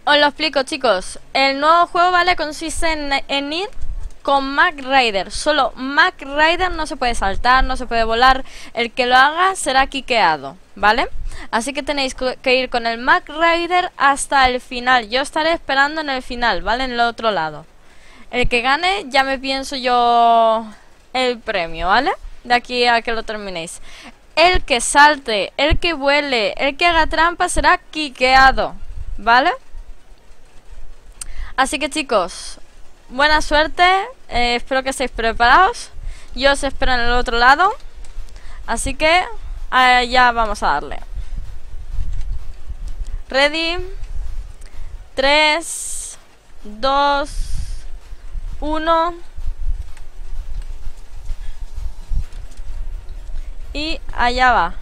Os lo explico, chicos. El nuevo juego, ¿vale? Consiste en ir con Mac Rider. Solo Mac Rider, no se puede saltar, no se puede volar. El que lo haga será quiqueado, ¿vale? Así que tenéis que ir con el Mac Rider hasta el final. Yo estaré esperando en el final, ¿vale? En el otro lado. El que gane, ya me pienso yo el premio, ¿vale? De aquí a que lo terminéis. El que salte, el que vuele, el que haga trampa será quiqueado, ¿vale? Así que chicos, buena suerte, espero que estéis preparados. Yo os espero en el otro lado. Así que ya vamos a darle. Ready. 3, 2, 1. Y allá va.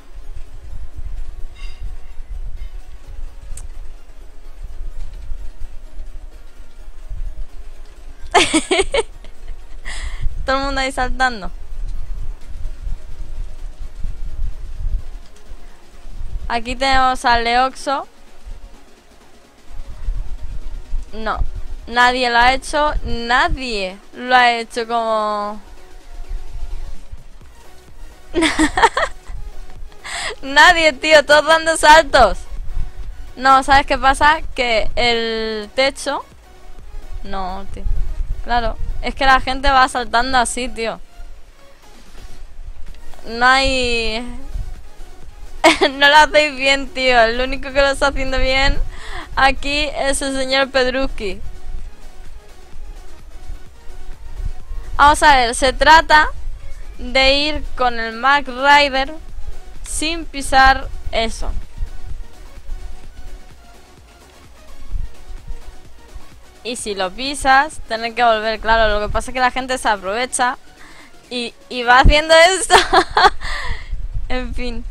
Todo el mundo ahí saltando. Aquí tenemos a Leoxo. No, nadie lo ha hecho. Nadie lo ha hecho como... Nadie, tío, todos dando saltos. No, ¿sabes qué pasa? Que el techo... No, tío. Claro, es que la gente va saltando así, tío. No hay... No lo hacéis bien, tío. El único que lo está haciendo bien aquí es el señor Pedruski. Vamos a ver, se trata de ir con el Mac Rider sin pisar eso. Y si lo pisas, tener que volver, claro. Lo que pasa es que la gente se aprovecha y va haciendo esto. En fin.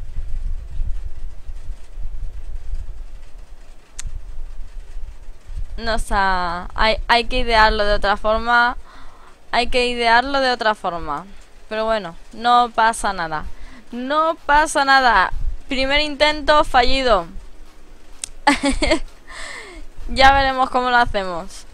No, o sea, hay que idearlo de otra forma. Hay que idearlo de otra forma. Pero bueno, no pasa nada. No pasa nada. Primer intento fallido. Ya veremos cómo lo hacemos.